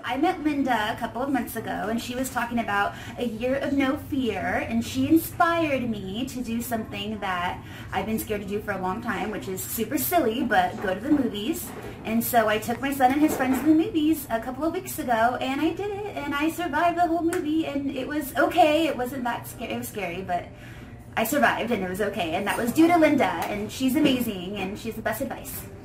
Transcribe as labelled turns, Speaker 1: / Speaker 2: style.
Speaker 1: I met Lynda a couple of months ago, and she was talking about a year of no fear, and she inspired me to do something that I've been scared to do for a long time, which is super silly, but go to the movies. And so I took my son and his friends to the movies a couple of weeks ago, and I did it, and I survived the whole movie, and it was okay. It wasn't that scary. It was scary, but I survived, and it was okay. And that was due to Lynda, and she's amazing, and she's the best advice.